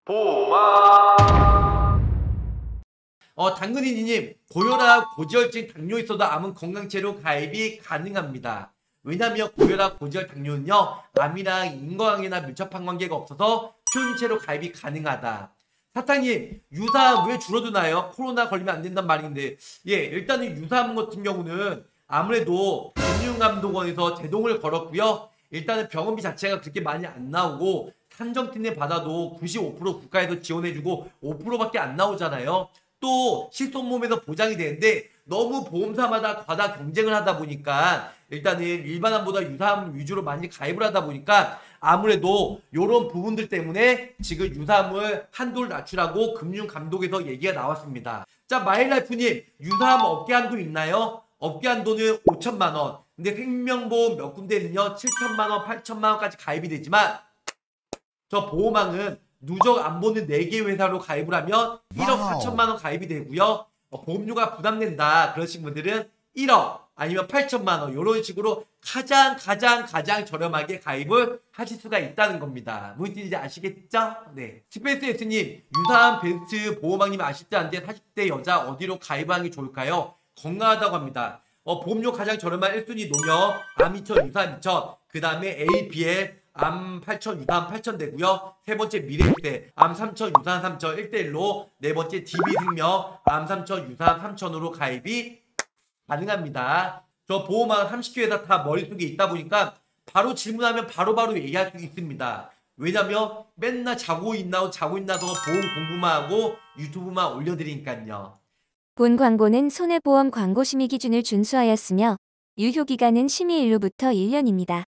보마. 당근이님, 고혈압, 고지혈증, 당뇨 있어도 암은 건강체로 가입이 가능합니다. 왜냐면 고혈압, 고지혈, 당뇨는요, 암이랑 인과관계나 밀접한 관계가 없어서 표준체로 가입이 가능하다. 사탕님, 유사암 왜 줄어드나요? 코로나 걸리면 안 된단 말인데, 일단은 유사암 같은 경우는 아무래도 금융감독원에서 제동을 걸었고요. 일단은 병원비 자체가 그렇게 많이 안 나오고 산정팀에 받아도 95% 국가에서 지원해주고 5%밖에 안 나오잖아요. 또 실손보험에서 보장이 되는데 너무 보험사마다 과다 경쟁을 하다 보니까 일단은 일반암보다 유사암 위주로 많이 가입을 하다 보니까 아무래도 이런 부분들 때문에 지금 유사암을 한도를 낮추라고 금융감독에서 얘기가 나왔습니다. 자, 마일라이프님, 유사암 업계 한도 있나요? 업계 한도는 5천만 원. 근데 생명보험 몇 군데는요 7천만 원, 8천만 원까지 가입이 되지만 저 보험왕은 누적 안 보는 4개 회사로 가입을 하면 1억 4천만 원 가입이 되고요. 보험료가 부담된다 그러신 분들은 1억 아니면 8천만 원 이런 식으로 가장 저렴하게 가입을 하실 수가 있다는 겁니다. 무슨 뜻인지 아시겠죠? 네. 스페이스 S님, 유사암 베스트 보험왕님 아쉽지 않은데 40대 여자 어디로 가입하는 게 좋을까요? 건강하다고 합니다. 보험료 가장 저렴한 1순위 농협, 암 2천, 유사암 2천, 그 다음에 ABL, 암 8천, 유사암 8천 되고요. 세 번째 미래시대, 암 3천, 유사암 3천 1대1로, 네 번째 DB생명, 암 3천, 유사암 3천으로 가입이 가능합니다. 저 보험왕 30개에다 다 머릿속에 있다 보니까 바로 질문하면 바로바로 얘기할 수 있습니다. 왜냐면 맨날 자고 있나서 보험 공부만 하고 유튜브만 올려드리니까요. 본 광고는 손해보험 광고 심의 기준을 준수하였으며 유효기간은 심의일로부터 1년입니다.